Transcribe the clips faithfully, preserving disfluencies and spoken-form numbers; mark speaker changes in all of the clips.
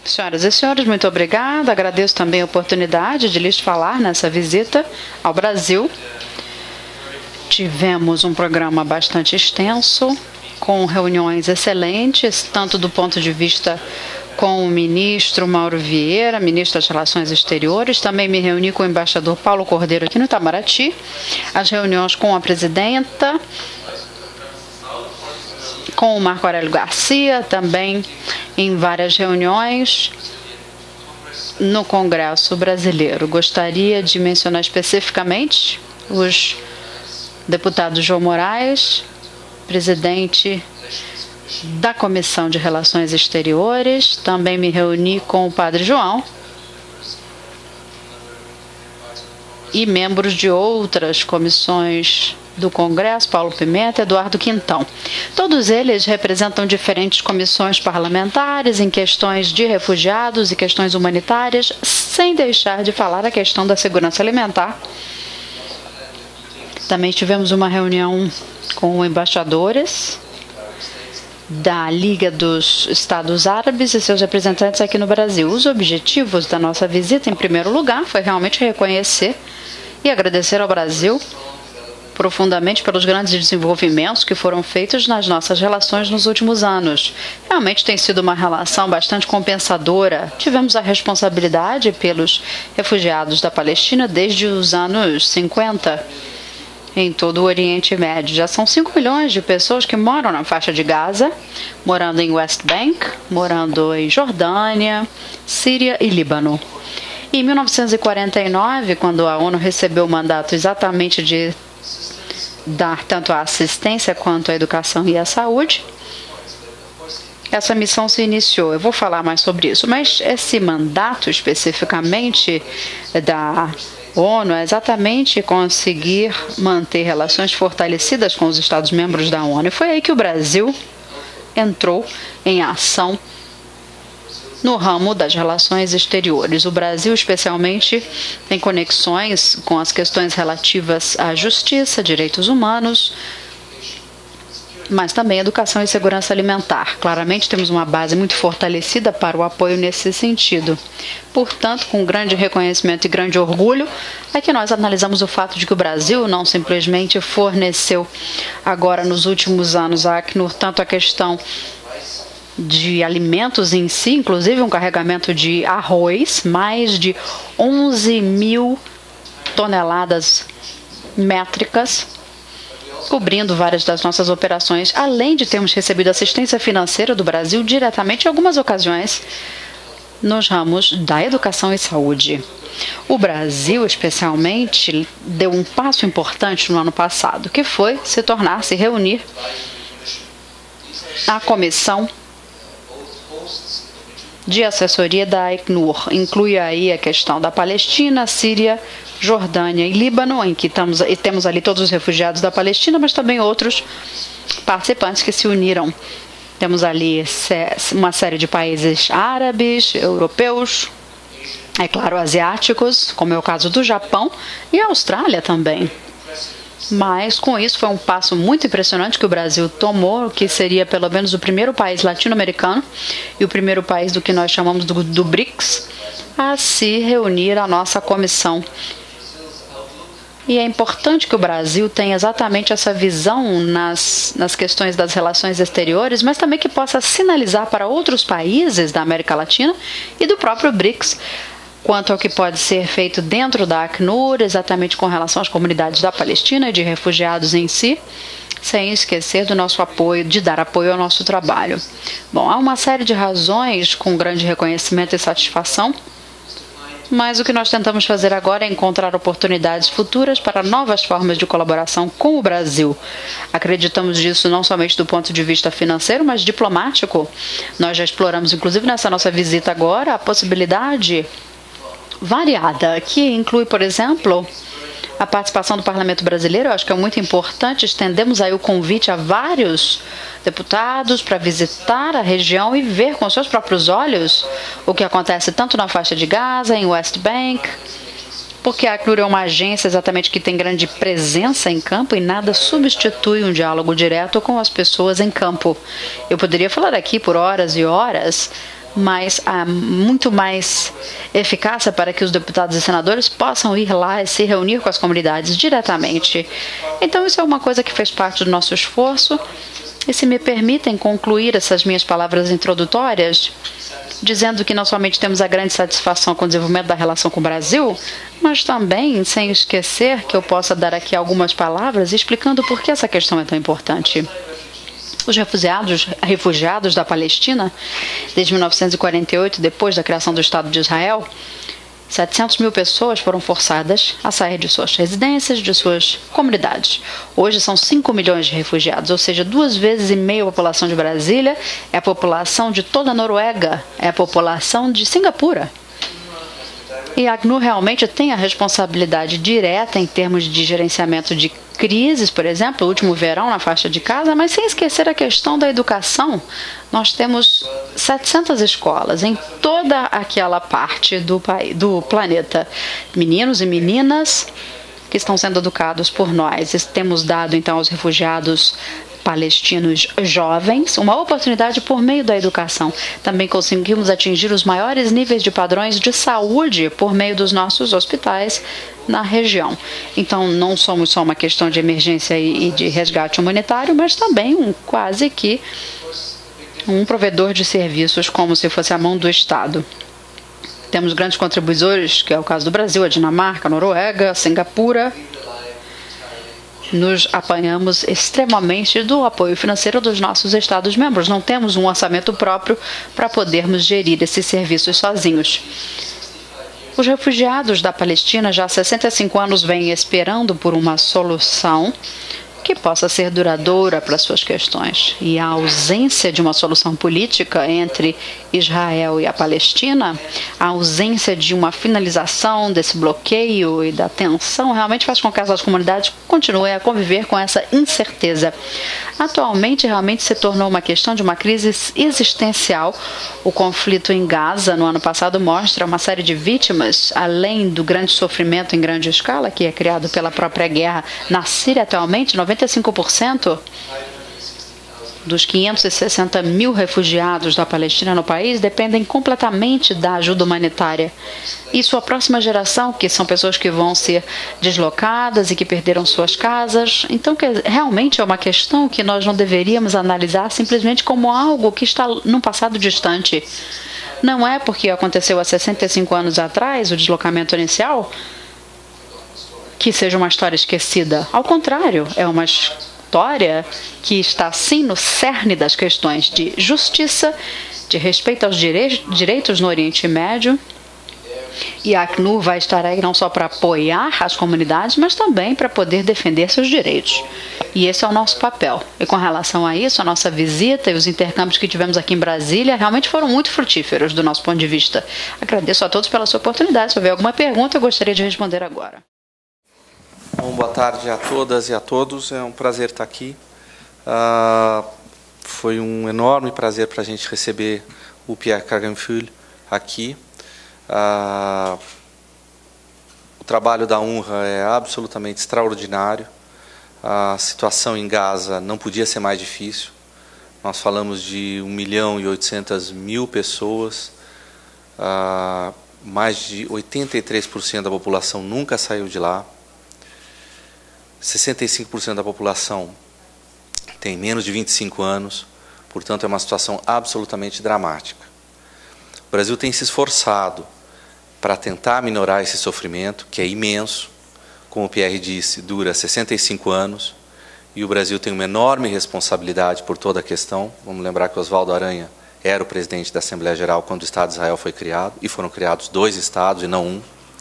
Speaker 1: Senhoras e senhores, muito obrigada. Agradeço também a oportunidade de lhes falar nessa visita ao Brasil. Tivemos um programa bastante extenso, com reuniões excelentes, tanto do ponto de vista com o ministro Mauro Vieira, ministro das Relações Exteriores. Também me reuni com o embaixador Paulo Cordeiro aqui no Itamaraty. As reuniões com a presidenta, com o Marco Aurélio Garcia, também em várias reuniões no Congresso Brasileiro. Gostaria de mencionar especificamente os deputados João Moraes, presidente da Comissão de Relações Exteriores. Também me reuni com o Padre João e membros de outras comissões do Congresso, Paulo Pimenta e Eduardo Quintão. Todos eles representam diferentes comissões parlamentares em questões de refugiados e questões humanitárias, sem deixar de falar a questão da segurança alimentar. Também tivemos uma reunião com embaixadores da Liga dos Estados Árabes e seus representantes aqui no Brasil. Os objetivos da nossa visita, em primeiro lugar, foi realmente reconhecer e agradecer ao Brasil profundamente pelos grandes desenvolvimentos que foram feitos nas nossas relações nos últimos anos. Realmente tem sido uma relação bastante compensadora. Tivemos a responsabilidade pelos refugiados da Palestina desde os anos cinquenta. Em todo o Oriente Médio. Já são cinco milhões de pessoas que moram na faixa de Gaza, morando em West Bank, morando em Jordânia, Síria e Líbano. Em mil novecentos e quarenta e nove, quando a ONU recebeu o mandato exatamente de dar tanto a assistência quanto a educação e a saúde, essa missão se iniciou. Eu vou falar mais sobre isso, mas esse mandato especificamente da ONU é exatamente conseguir manter relações fortalecidas com os Estados-membros da ONU. E foi aí que o Brasil entrou em ação no ramo das relações exteriores. O Brasil, especialmente, tem conexões com as questões relativas à justiça, direitos humanos, mas também educação e segurança alimentar. Claramente temos uma base muito fortalecida para o apoio nesse sentido. Portanto, com grande reconhecimento e grande orgulho, é que nós analisamos o fato de que o Brasil não simplesmente forneceu agora nos últimos anos à Acnur tanto a questão de alimentos em si, inclusive um carregamento de arroz, mais de onze mil toneladas métricas, cobrindo várias das nossas operações, além de termos recebido assistência financeira do Brasil diretamente em algumas ocasiões nos ramos da educação e saúde. O Brasil, especialmente, deu um passo importante no ano passado, que foi se tornar, se reunir à comissão de assessoria da Acnur. Inclui aí a questão da Palestina, Síria, Jordânia e Líbano, em que estamos, e temos ali todos os refugiados da Palestina, mas também outros participantes que se uniram. Temos ali uma série de países árabes, europeus, é claro, asiáticos, como é o caso do Japão e a Austrália também. Mas, com isso, foi um passo muito impressionante que o Brasil tomou, que seria pelo menos o primeiro país latino-americano e o primeiro país do que nós chamamos do, do BRICS, a se reunir à nossa comissão. E é importante que o Brasil tenha exatamente essa visão nas, nas questões das relações exteriores, mas também que possa sinalizar para outros países da América Latina e do próprio BRICS quanto ao que pode ser feito dentro da Acnur, exatamente com relação às comunidades da Palestina e de refugiados em si, sem esquecer do nosso apoio, de dar apoio ao nosso trabalho. Bom, há uma série de razões com grande reconhecimento e satisfação, mas o que nós tentamos fazer agora é encontrar oportunidades futuras para novas formas de colaboração com o Brasil. Acreditamos nisso não somente do ponto de vista financeiro, mas diplomático. Nós já exploramos, inclusive nessa nossa visita agora, a possibilidade variada, que inclui, por exemplo, a participação do Parlamento Brasileiro. Eu acho que é muito importante. Estendemos aí o convite a vários deputados para visitar a região e ver com seus próprios olhos o que acontece tanto na faixa de Gaza, em West Bank, porque a Acnur é uma agência exatamente que tem grande presença em campo e nada substitui um diálogo direto com as pessoas em campo. Eu poderia falar aqui por horas e horas, mais, ah, muito mais eficácia para que os deputados e senadores possam ir lá e se reunir com as comunidades diretamente. Então, isso é uma coisa que fez parte do nosso esforço. E se me permitem concluir essas minhas palavras introdutórias, dizendo que não somente temos a grande satisfação com o desenvolvimento da relação com o Brasil, mas também, sem esquecer que eu possa dar aqui algumas palavras explicando por que essa questão é tão importante. Os refugiados, refugiados da Palestina, desde mil novecentos e quarenta e oito, depois da criação do Estado de Israel, setecentas mil pessoas foram forçadas a sair de suas residências, de suas comunidades. Hoje são cinco milhões de refugiados, ou seja, duas vezes e meia a população de Brasília, é a população de toda a Noruega, é a população de Singapura. E a ACNUR realmente tem a responsabilidade direta em termos de gerenciamento de crises, por exemplo, o último verão na faixa de Gaza, mas sem esquecer a questão da educação. Nós temos setecentas escolas em toda aquela parte do, país, do planeta. Meninos e meninas que estão sendo educados por nós. Temos dado, então, aos refugiados palestinos jovens uma oportunidade por meio da educação. Também conseguimos atingir os maiores níveis de padrões de saúde por meio dos nossos hospitais na região. Então, não somos só uma questão de emergência e de resgate humanitário, mas também um quase que um provedor de serviços como se fosse a mão do Estado. Temos grandes contribuidores, que é o caso do Brasil, a Dinamarca, a Noruega, a Singapura. Nos apanhamos extremamente do apoio financeiro dos nossos Estados-membros. Não temos um orçamento próprio para podermos gerir esses serviços sozinhos. Os refugiados da Palestina já há sessenta e cinco anos vêm esperando por uma solução que possa ser duradoura para suas questões. E a ausência de uma solução política entre Israel e a Palestina, a ausência de uma finalização desse bloqueio e da tensão, realmente faz com que essas comunidades continuem a conviver com essa incerteza. Atualmente, realmente se tornou uma questão de uma crise existencial. O conflito em Gaza, no ano passado, mostra uma série de vítimas, além do grande sofrimento em grande escala, que é criado pela própria guerra na Síria atualmente. noventa e cinco por cento dos quinhentos e sessenta mil refugiados da Palestina no país dependem completamente da ajuda humanitária. E sua próxima geração, que são pessoas que vão ser deslocadas e que perderam suas casas. Então, que realmente é uma questão que nós não deveríamos analisar simplesmente como algo que está num passado distante. Não é porque aconteceu há sessenta e cinco anos atrás, o deslocamento inicial, que seja uma história esquecida. Ao contrário, é uma história que está sim no cerne das questões de justiça, de respeito aos direitos no Oriente Médio. E a ACNUR vai estar aí não só para apoiar as comunidades, mas também para poder defender seus direitos. E esse é o nosso papel. E com relação a isso, a nossa visita e os intercâmbios que tivemos aqui em Brasília realmente foram muito frutíferos do nosso ponto de vista. Agradeço a todos pela sua oportunidade. Se houver alguma pergunta, eu gostaria de responder agora.
Speaker 2: Bom, boa tarde a todas e a todos. É um prazer estar aqui. Uh, foi um enorme prazer para a gente receber o Pierre Kragenfül aqui. Uh, o trabalho da UNRWA é absolutamente extraordinário. A situação em Gaza não podia ser mais difícil. Nós falamos de um milhão e oitocentas mil pessoas. Uh, mais de oitenta e três por cento da população nunca saiu de lá. sessenta e cinco por cento da população tem menos de vinte e cinco anos, portanto é uma situação absolutamente dramática. O Brasil tem se esforçado para tentar minorar esse sofrimento, que é imenso, como o Pierre disse, dura sessenta e cinco anos, e o Brasil tem uma enorme responsabilidade por toda a questão. Vamos lembrar que Oswaldo Aranha era o presidente da Assembleia Geral quando o Estado de Israel foi criado, e foram criados dois estados e não um.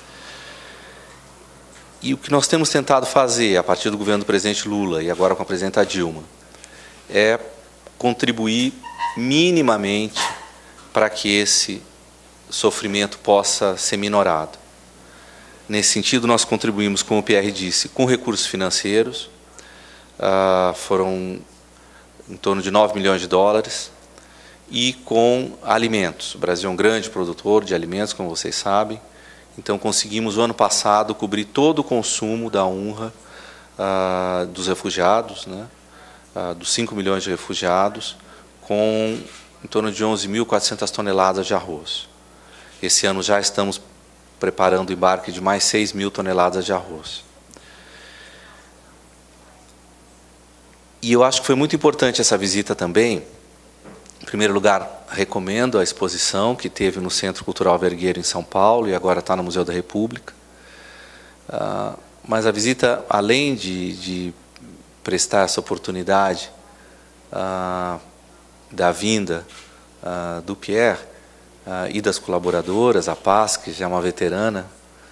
Speaker 2: E o que nós temos tentado fazer, a partir do governo do presidente Lula e agora com a presidenta Dilma, é contribuir minimamente para que esse sofrimento possa ser minorado. Nesse sentido, nós contribuímos, como o Pierre disse, com recursos financeiros, uh, foram em torno de nove milhões de dólares, e com alimentos. O Brasil é um grande produtor de alimentos, como vocês sabem. Então, conseguimos, o ano passado, cobrir todo o consumo da UNRWA, uh, dos refugiados, né, uh, dos cinco milhões de refugiados, com em torno de onze mil e quatrocentas toneladas de arroz. Esse ano já estamos preparando o embarque de mais seis mil toneladas de arroz. E eu acho que foi muito importante essa visita também. Em primeiro lugar, recomendo a exposição que teve no Centro Cultural Vergueiro, em São Paulo, e agora está no Museu da República. Uh, mas a visita, além de, de prestar essa oportunidade uh, da vinda uh, do Pierre uh, e das colaboradoras, a Paz, que já é uma veterana,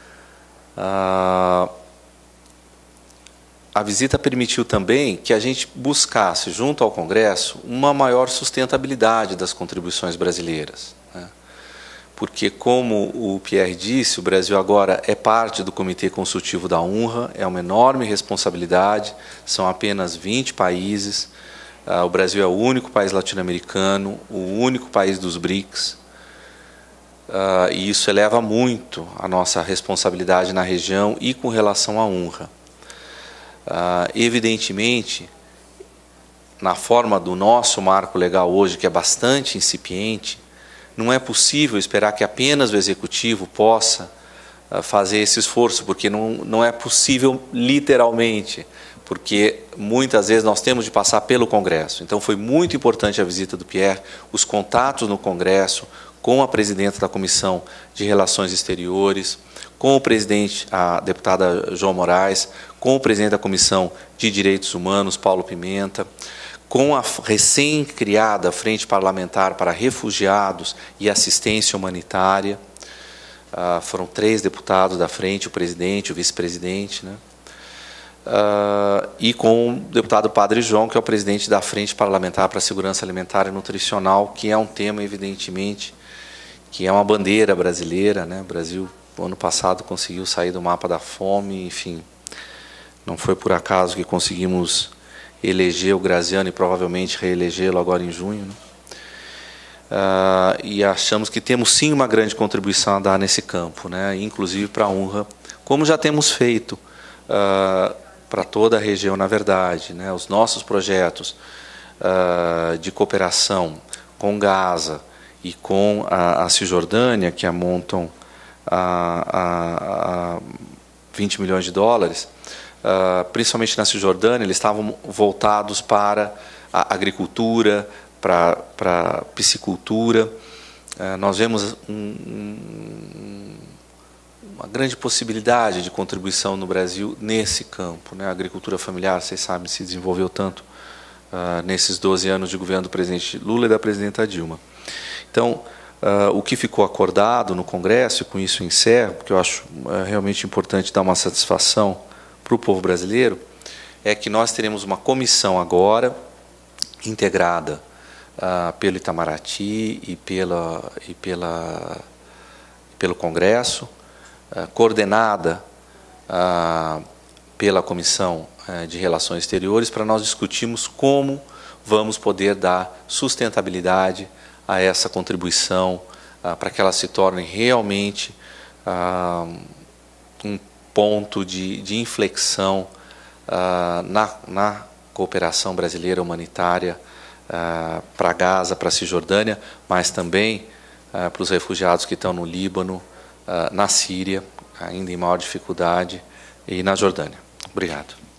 Speaker 2: uh, a visita permitiu também que a gente buscasse, junto ao Congresso, uma maior sustentabilidade das contribuições brasileiras, né? Porque, como o Pierre disse, o Brasil agora é parte do Comitê Consultivo da UNRWA, é uma enorme responsabilidade, são apenas vinte países, uh, o Brasil é o único país latino-americano, o único país dos BRICS, uh, e isso eleva muito a nossa responsabilidade na região e com relação à UNRWA. Uh, evidentemente, na forma do nosso marco legal hoje, que é bastante incipiente, não é possível esperar que apenas o Executivo possa uh, fazer esse esforço, porque não, não é possível literalmente, porque muitas vezes nós temos de passar pelo Congresso. Então foi muito importante a visita do Pierre, os contatos no Congresso, com a presidenta da Comissão de Relações Exteriores, com o presidente, a deputada João Moraes, com o presidente da Comissão de Direitos Humanos, Paulo Pimenta, com a recém-criada Frente Parlamentar para Refugiados e Assistência Humanitária. Uh, foram três deputados da frente, o presidente, o vice-presidente, né? Uh, e com o deputado Padre João, que é o presidente da Frente Parlamentar para a Segurança Alimentar e Nutricional, que é um tema, evidentemente, que é uma bandeira brasileira, né? O Brasil, no ano passado, conseguiu sair do mapa da fome, enfim. Não foi por acaso que conseguimos eleger o Graziano e provavelmente reelegê-lo agora em junho, né? Uh, e achamos que temos sim uma grande contribuição a dar nesse campo, né? Inclusive para a UNRWA, como já temos feito uh, para toda a região, na verdade, né? Os nossos projetos uh, de cooperação com Gaza e com a, a Cisjordânia, que amontam a, a, a vinte milhões de dólares, Uh, principalmente na Cisjordânia, eles estavam voltados para a agricultura, para, para a piscicultura. Uh, nós vemos um, um, uma grande possibilidade de contribuição no Brasil nesse campo, né? A agricultura familiar, vocês sabem, se desenvolveu tanto uh, nesses doze anos de governo do presidente Lula e da presidenta Dilma. Então, uh, o que ficou acordado no Congresso, e com isso eu encerro, porque eu acho uh, realmente importante dar uma satisfação para o povo brasileiro, é que nós teremos uma comissão agora, integrada uh, pelo Itamaraty e, pela, e pela, pelo Congresso, uh, coordenada uh, pela Comissão uh, de Relações Exteriores, para nós discutirmos como vamos poder dar sustentabilidade a essa contribuição, uh, para que ela se torne realmente uh, um ponto de, de inflexão uh, na, na cooperação brasileira humanitária uh, para Gaza, para a Cisjordânia, mas também uh, para os refugiados que estão no Líbano, uh, na Síria, ainda em maior dificuldade, e na Jordânia. Obrigado.